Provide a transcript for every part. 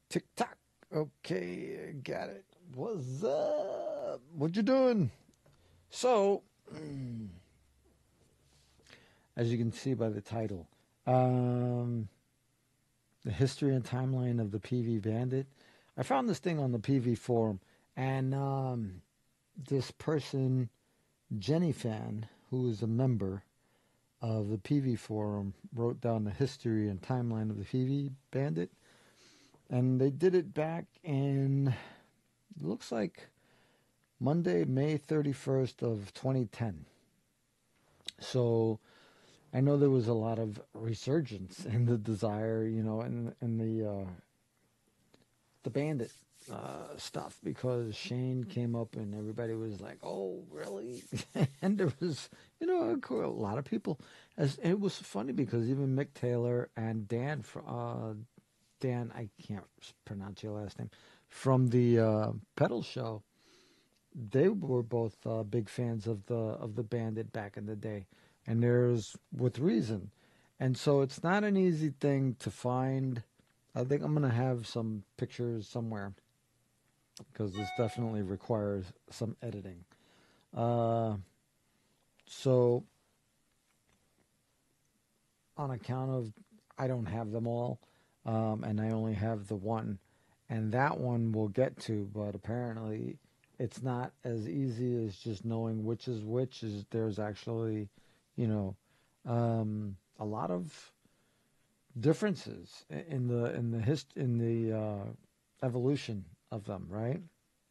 Tick tock. Okay, got it. What's up? What you doing? So, as you can see by the title, um, the history and timeline of the Peavey Bandit. I found this thing on the Peavey forum, and this person, GennyFan, who is a member of the Peavey forum, wrote down the history and timeline of the Peavey Bandit, and they did it back in, it looks like Monday, May 31st of 2010. So I know there was a lot of resurgence in the desire, in the bandit stuff, because Shane came up and everybody was like, "Oh, really?" And there was, a lot of people. As it was funny because even Mick Taylor and Dan, I can't pronounce your last name, from the pedal show, they were both big fans of the Bandit back in the day, and there's with reason. And so it's not an easy thing to find. I think I'm gonna have some pictures somewhere because this definitely requires some editing. Uh, so on account of I don't have them all, and I only have the one, and that one we'll get to, but apparently it's not as easy as just knowing which is which. Is there's actually, you know, a lot of differences in the evolution of them, right?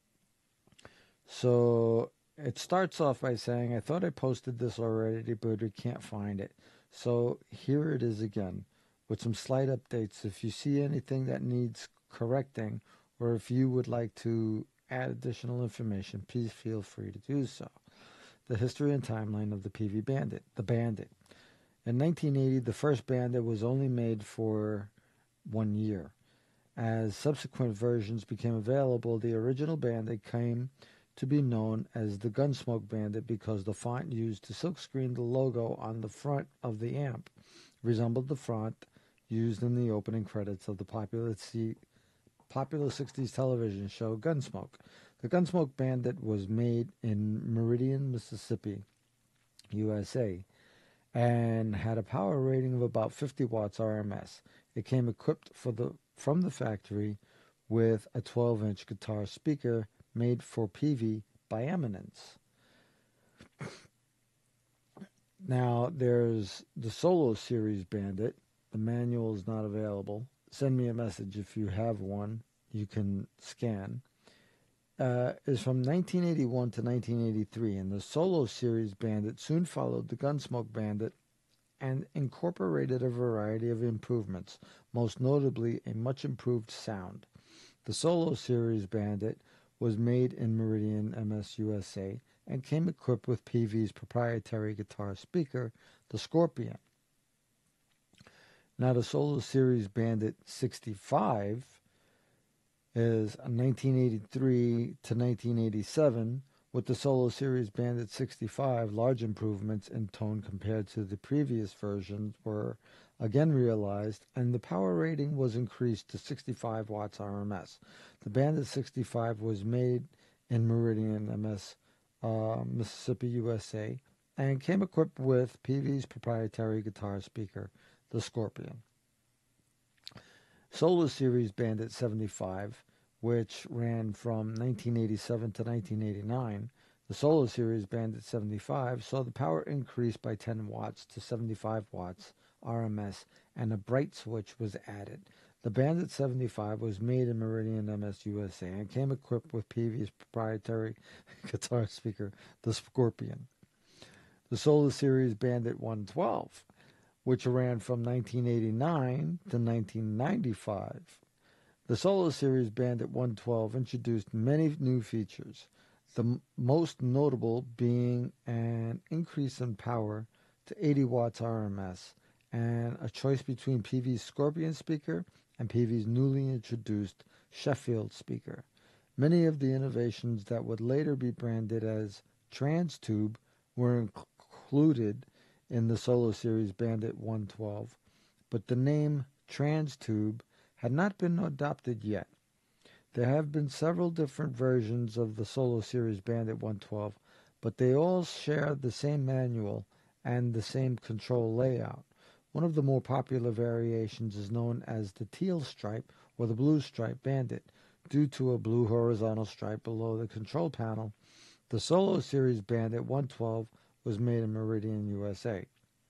So it starts off by saying, I thought I posted this already, but I can't find it. So here it is again with some slight updates. If you see anything that needs correcting, or if you would like to add additional information, please feel free to do so. The history and timeline of the Peavey Bandit. The Bandit. In 1980, the first Bandit was only made for 1 year. As subsequent versions became available, the original Bandit came to be known as the Gunsmoke Bandit because the font used to silkscreen the logo on the front of the amp resembled the font used in the opening credits of the popular 60s television show Gunsmoke. The Gunsmoke Bandit was made in Meridian, Mississippi, USA, and had a power rating of about 50 watts RMS. It came equipped from the factory with a 12-inch guitar speaker made for Peavey by Eminence. Now, there's the Solo Series Bandit. The manual is not available. Send me a message if you have one you can scan. Is from 1981 to 1983, and the Solo Series Bandit soon followed the Gunsmoke Bandit and incorporated a variety of improvements, most notably a much improved sound. The Solo Series Bandit was made in Meridian MS USA and came equipped with Peavey's proprietary guitar speaker, the Scorpion. Now, the Solo Series Bandit 65 is 1983 to 1987, with the Solo Series Bandit 65, large improvements in tone compared to the previous versions were again realized, and the power rating was increased to 65 watts RMS. The Bandit 65 was made in Meridian MS, Mississippi, USA, and came equipped with Peavey's proprietary guitar speaker, the Scorpion. Solo Series Bandit 75, which ran from 1987 to 1989, the Solo Series Bandit 75 saw the power increase by 10 watts to 75 watts RMS, and a bright switch was added. The Bandit 75 was made in Meridian MS USA and came equipped with Peavey's proprietary guitar speaker, the Scorpion. The Solo Series Bandit 112, which ran from 1989 to 1995. The Solo Series Bandit 112 introduced many new features, the most notable being an increase in power to 80 watts RMS and a choice between Peavey's Scorpion speaker and Peavey's newly introduced Sheffield speaker. Many of the innovations that would later be branded as TransTube were included in the Solo Series Bandit 112, but the name TransTube had not been adopted yet. There have been several different versions of the Solo Series Bandit 112, but they all share the same manual and the same control layout. One of the more popular variations is known as the teal stripe or the blue stripe Bandit, due to a blue horizontal stripe below the control panel. The Solo Series Bandit 112 was made in Meridian, USA.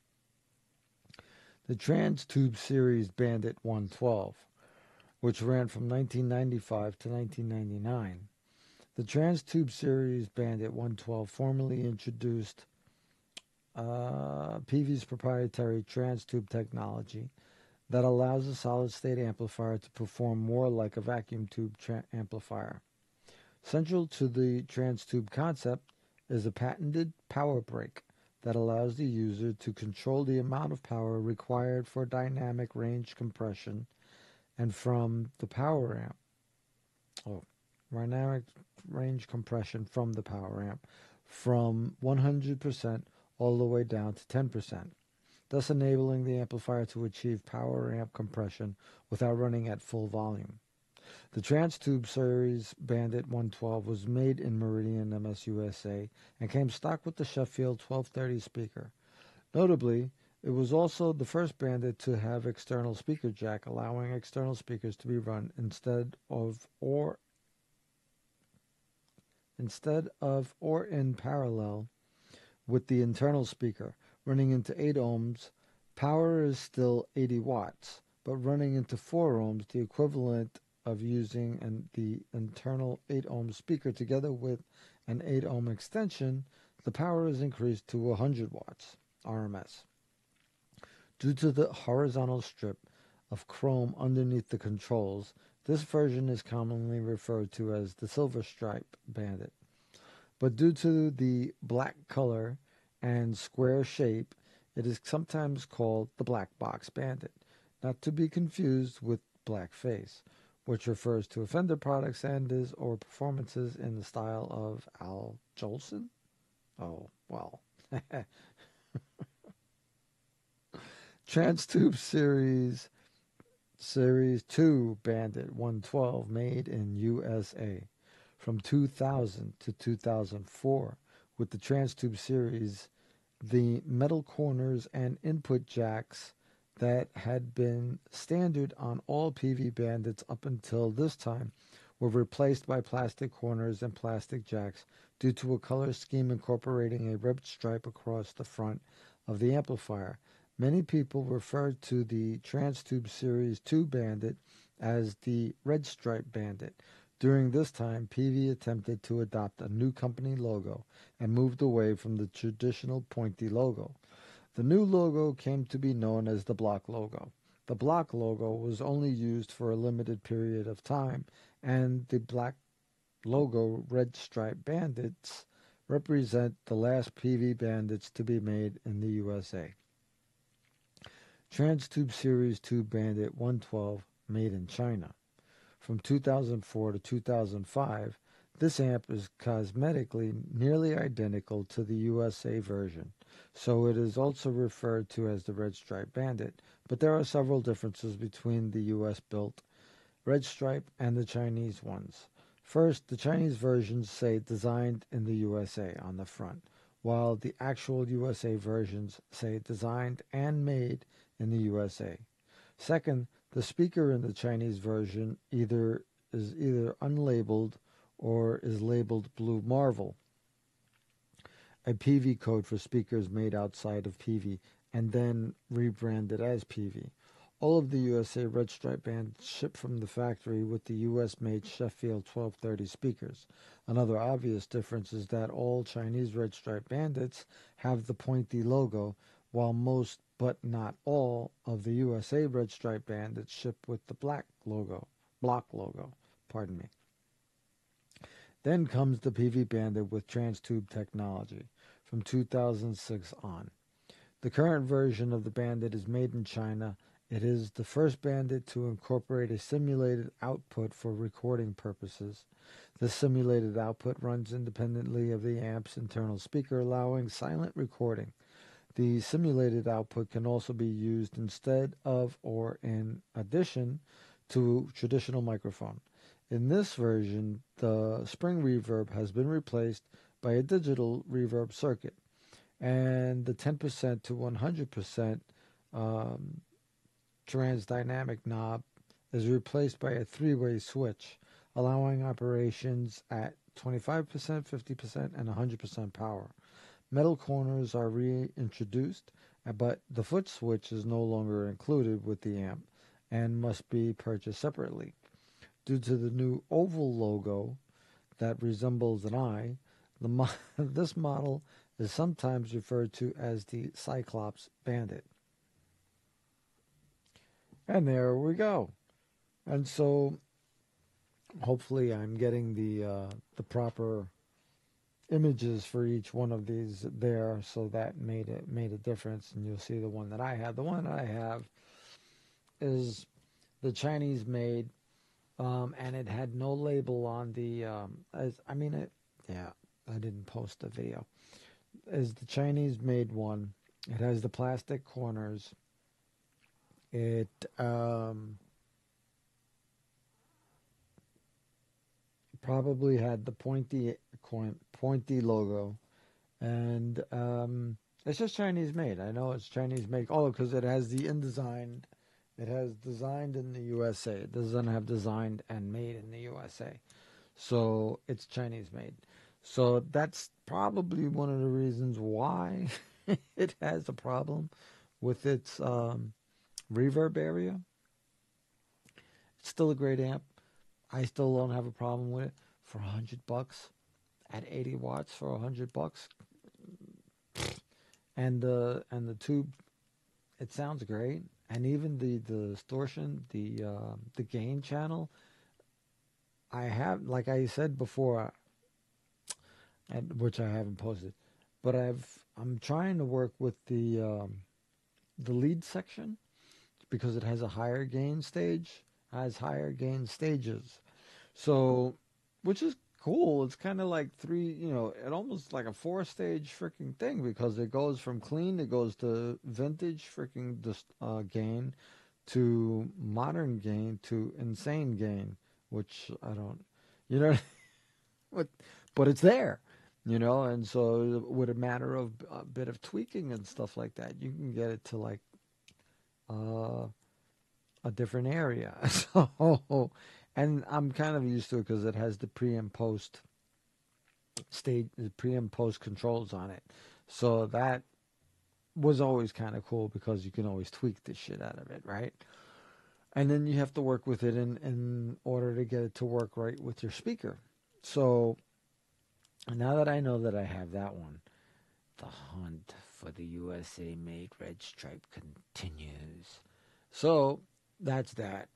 The Trans-Tube Series Bandit 112, which ran from 1995 to 1999. The Trans-Tube Series Bandit 112 formally introduced Peavey's proprietary trans-tube technology that allows a solid-state amplifier to perform more like a vacuum tube amplifier. Central to the trans-tube concept is a patented power brake that allows the user to control the amount of power required for dynamic range compression and from the power amp. Dynamic range compression from the power amp from 100% all the way down to 10%, thus enabling the amplifier to achieve power amp compression without running at full volume. The Trans-Tube Series Bandit 112 was made in Meridian MS USA and came stock with the Sheffield 1230 speaker. Notably, it was also the first Bandit to have external speaker jack, allowing external speakers to be run instead of or in parallel with the internal speaker. Running into 8 ohms, power is still 80 watts, but running into 4 ohms, the equivalent of using the internal 8 ohm speaker together with an 8 ohm extension, the power is increased to 100 watts RMS. Due to the horizontal strip of chrome underneath the controls, this version is commonly referred to as the Silver Stripe Bandit. But due to the black color and square shape, it is sometimes called the Black Box Bandit, not to be confused with Blackface, which refers to a Fender product and or performances in the style of Al Jolson. Oh, well. Trans-Tube Series 2 Bandit 112 made in USA. From 2000 to 2004, with the Trans-Tube series, the metal corners and input jacks that had been standard on all Peavey Bandits up until this time were replaced by plastic corners and plastic jacks due to a color scheme incorporating a red stripe across the front of the amplifier. Many people refer to the Trans-Tube Series 2 Bandit as the Red Stripe Bandit. During this time, Peavey attempted to adopt a new company logo and moved away from the traditional pointy logo. The new logo came to be known as the block logo. The block logo was only used for a limited period of time, and the black logo Red Stripe Bandits represent the last Peavey Bandits to be made in the USA. Trans-Tube Series 2 Bandit 112 made in China. From 2004 to 2005, this amp is cosmetically nearly identical to the USA version, so it is also referred to as the Red Stripe Bandit, but there are several differences between the US-built Red Stripe and the Chinese ones. First, the Chinese versions say designed in the USA on the front, while the actual USA versions say designed and made in the USA. Second, the speaker in the Chinese version is either unlabeled or is labeled Blue Marvel, a Peavey code for speakers made outside of Peavey and then rebranded as Peavey. All of the USA Red Stripe Bandits ship from the factory with the US-made Sheffield 1230 speakers. Another obvious difference is that all Chinese Red Stripe Bandits have the pointy logo, while most, but not all, of the USA Red Stripe Bandits ship with the block logo. Then comes the Peavey Bandit with trans-tube technology from 2006 on. The current version of the Bandit is made in China. It is the first Bandit to incorporate a simulated output for recording purposes. This simulated output runs independently of the amp's internal speaker, allowing silent recording. The simulated output can also be used instead of or in addition to traditional microphone. In this version, the spring reverb has been replaced by a digital reverb circuit, and the 10% to 100% transdynamic knob is replaced by a three-way switch, allowing operations at 25%, 50%, and 100% power. Metal corners are reintroduced, but the foot switch is no longer included with the amp and must be purchased separately. Due to the new oval logo that resembles an eye, this model is sometimes referred to as the Cyclops Bandit. And there we go. And so hopefully I'm getting the proper images for each one of these there, so that made a difference. And you'll see the one that I have. The one that I have is the Chinese made, and it had no label on the. I didn't post the video. Is the Chinese made one? It has the plastic corners. It probably had the pointy logo, and it's just Chinese made. I know it's Chinese made. Oh, because it has the InDesign. It has designed in the USA. It doesn't have designed and made in the USA. So it's Chinese made. So that's probably one of the reasons why it has a problem with its reverb area. It's still a great amp. I still don't have a problem with it. For $100 at 80 watts for $100, and the tube, it sounds great. And even the distortion, the gain channel, I have, like I said before, which I haven't posted, but I'm trying to work with the lead section, because it has a higher gain stage, has higher gain stages. So, which is cool. It's kind of like it almost like a 4-stage freaking thing, because it goes from clean, it goes to vintage freaking gain, to modern gain, to insane gain, which I don't, but it's there, and so with a matter of a bit of tweaking and stuff like that, you can get it to like a different area. So, and I'm kind of used to it because it has the pre and post controls on it. So that was always kind of cool, because you can always tweak the shit out of it, right? And then you have to work with it in order to get it to work right with your speaker. So now that I know that I have that one, the hunt for the USA made red stripe continues. So that's that.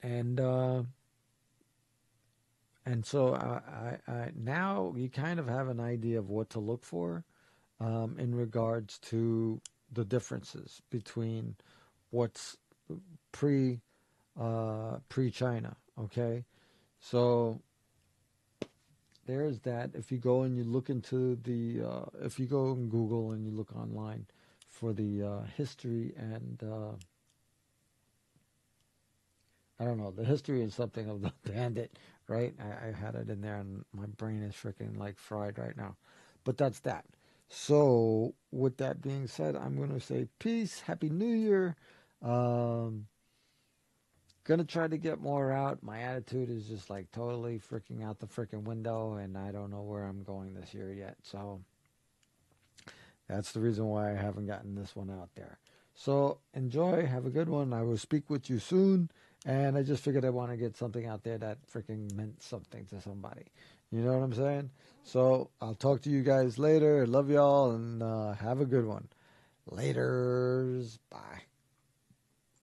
And so I now you kind of have an idea of what to look for in regards to the differences between what's pre-China, okay? So there's that. If you go and you look into if you go on Google and you look online for the history and I don't know, the history and something of the Bandit, right? I had it in there, and my brain is freaking like fried right now. But that's that. So with that being said, I'm going to say peace, Happy New Year. Gonna try to get more out. My attitude is just like totally freaking out the freaking window, and I don't know where I'm going this year yet. So that's the reason why I haven't gotten this one out there. So enjoy, have a good one. I will speak with you soon. And I just figured I want to get something out there that freaking meant something to somebody. You know what I'm saying? So I'll talk to you guys later. Love y'all, and have a good one. Laters. Bye.